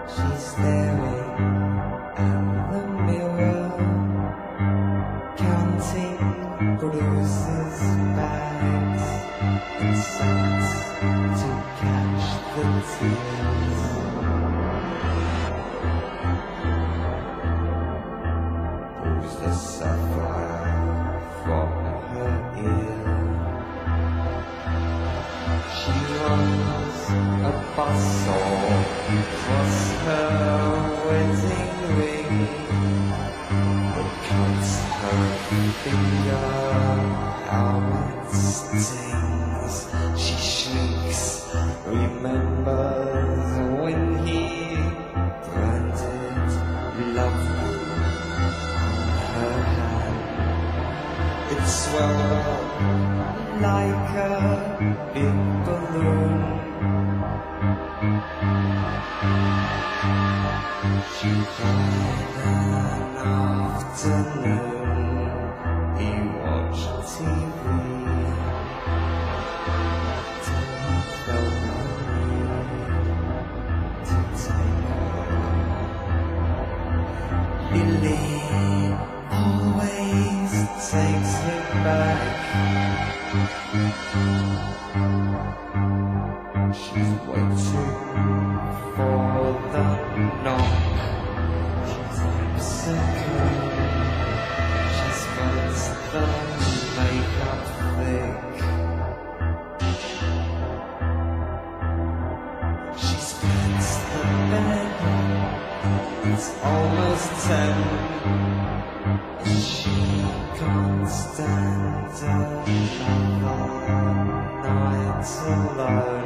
She's staring at the mirror, counting bruises, bags, and socks to catch the tears. Pulls the sapphire from her ear. She runs a bustle across her wedding ring, but cuts her finger, how it stings. She shrieks, remembers when he branded love on her hand. It swelled up like a big balloon. She cried an afternoon. He watched TV till he felt the need to take her. Lily always takes it back. She's waiting for the knock. She's lipstick. She spreads the makeup thick. She spreads the bed. It's almost 10. And she can't stand another night alone.